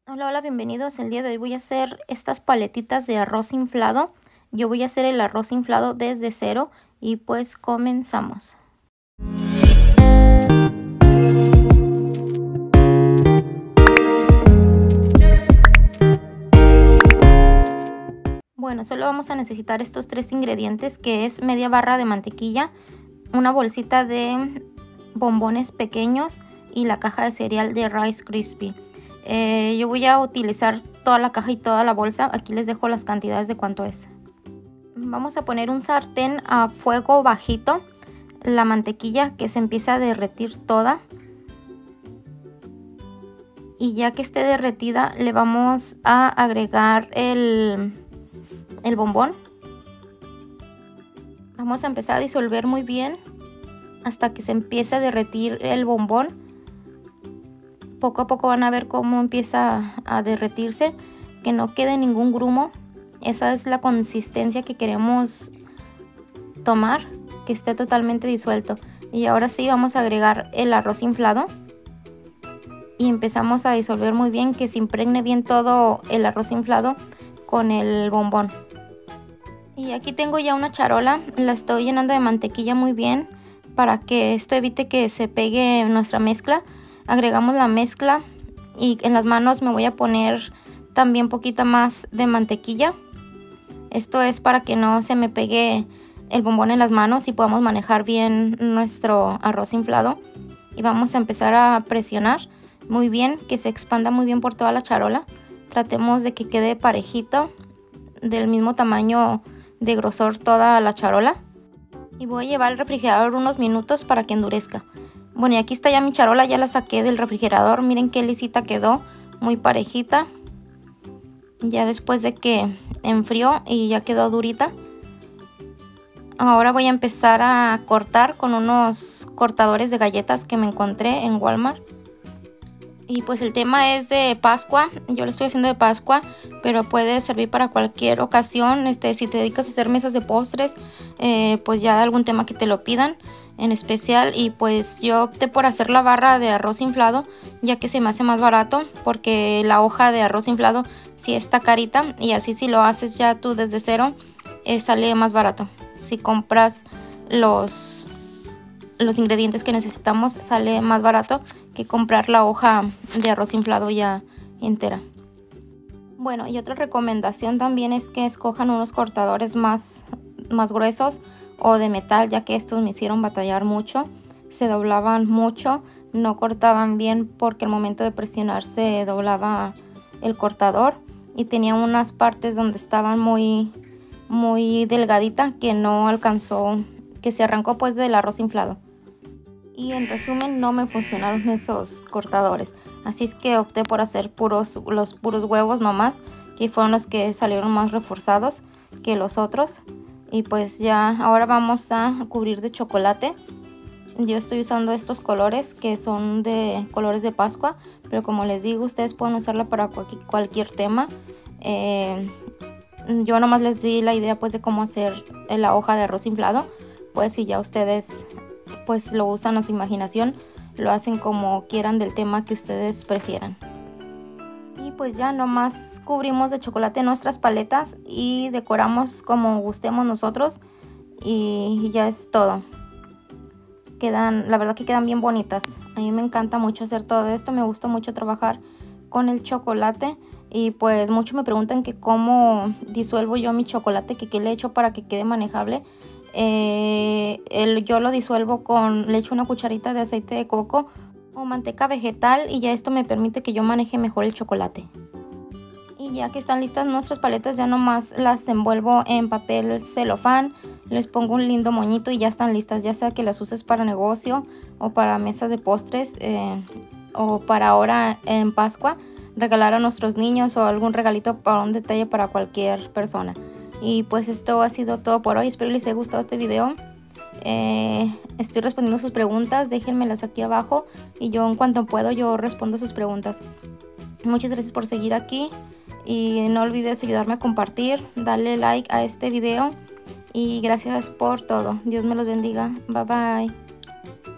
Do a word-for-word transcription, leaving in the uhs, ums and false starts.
Hola, hola, bienvenidos. El día de hoy voy a hacer estas paletitas de arroz inflado. Yo voy a hacer el arroz inflado desde cero y pues comenzamos. Bueno, solo vamos a necesitar estos tres ingredientes, que es media barra de mantequilla, una bolsita de bombones pequeños y la caja de cereal de Rice Krispies. Eh, yo voy a utilizar toda la caja y toda la bolsa. Aquí les dejo las cantidades de cuánto es. Vamos a poner un sartén a fuego bajito, la mantequilla que se empieza a derretir toda. Y ya que esté derretida, le vamos a agregar el, el bombón. Vamos a empezar a disolver muy bien hasta que se empiece a derretir el bombón. Poco a poco van a ver cómo empieza a derretirse, que no quede ningún grumo. Esa es la consistencia que queremos tomar, que esté totalmente disuelto. Y ahora sí vamos a agregar el arroz inflado y empezamos a disolver muy bien, que se impregne bien todo el arroz inflado con el bombón. Y aquí tengo ya una charola, la estoy llenando de mantequilla muy bien para que esto evite que se pegue nuestra mezcla. Agregamos la mezcla y en las manos me voy a poner también poquita más de mantequilla. Esto es para que no se me pegue el bombón en las manos y podamos manejar bien nuestro arroz inflado. Y vamos a empezar a presionar muy bien, que se expanda muy bien por toda la charola. Tratemos de que quede parejito, del mismo tamaño de grosor toda la charola. Y voy a llevar al refrigerador unos minutos para que endurezca. Bueno, y aquí está ya mi charola, ya la saqué del refrigerador. Miren qué lisita quedó, muy parejita. Ya después de que enfrió y ya quedó durita. Ahora voy a empezar a cortar con unos cortadores de galletas que me encontré en Walmart. Y pues el tema es de Pascua, yo lo estoy haciendo de Pascua, pero puede servir para cualquier ocasión. Este, si te dedicas a hacer mesas de postres, eh, pues ya de algún tema que te lo pidan en especial. Y pues yo opté por hacer la barra de arroz inflado, ya que se me hace más barato, porque la hoja de arroz inflado sí está carita, y así si lo haces ya tú desde cero, eh, sale más barato. Si compras los, los ingredientes que necesitamos, sale más barato que comprar la hoja de arroz inflado ya entera. Bueno, y otra recomendación también es que escojan unos cortadores más, más gruesos o de metal, ya que estos me hicieron batallar mucho. Se doblaban mucho, no cortaban bien porque al momento de presionar se doblaba el cortador y tenía unas partes donde estaban muy, muy delgadita, que no alcanzó, que se arrancó pues del arroz inflado. Y en resumen, no me funcionaron esos cortadores, así es que opté por hacer puros, los puros huevos nomás, que fueron los que salieron más reforzados que los otros. Y pues ya ahora vamos a cubrir de chocolate. Yo estoy usando estos colores que son de colores de Pascua, pero como les digo, ustedes pueden usarla para cualquier, cualquier tema. Eh, yo nomás les di la idea pues de cómo hacer la hoja de arroz inflado. Pues si ya ustedes pues lo usan a su imaginación, lo hacen como quieran del tema que ustedes prefieran. Y pues ya nomás cubrimos de chocolate nuestras paletas y decoramos como gustemos nosotros, y ya es todo. Quedan, la verdad que quedan bien bonitas. A mí me encanta mucho hacer todo esto, me gusta mucho trabajar con el chocolate. Y pues muchos me preguntan que cómo disuelvo yo mi chocolate, que qué le echo para que quede manejable. Eh, el, yo lo disuelvo con, le echo una cucharita de aceite de coco o manteca vegetal, y ya esto me permite que yo maneje mejor el chocolate. Y ya que están listas nuestras paletas, ya nomás las envuelvo en papel celofán, les pongo un lindo moñito y ya están listas, ya sea que las uses para negocio o para mesas de postres, eh, o para ahora en Pascua regalar a nuestros niños, o algún regalito para un detalle para cualquier persona. Y pues esto ha sido todo por hoy, espero les haya gustado este video. Eh, estoy respondiendo sus preguntas, déjenmelas aquí abajo y yo en cuanto puedo yo respondo sus preguntas. Muchas gracias por seguir aquí y no olvides ayudarme a compartir, darle like a este video y gracias por todo. Dios me los bendiga, bye bye.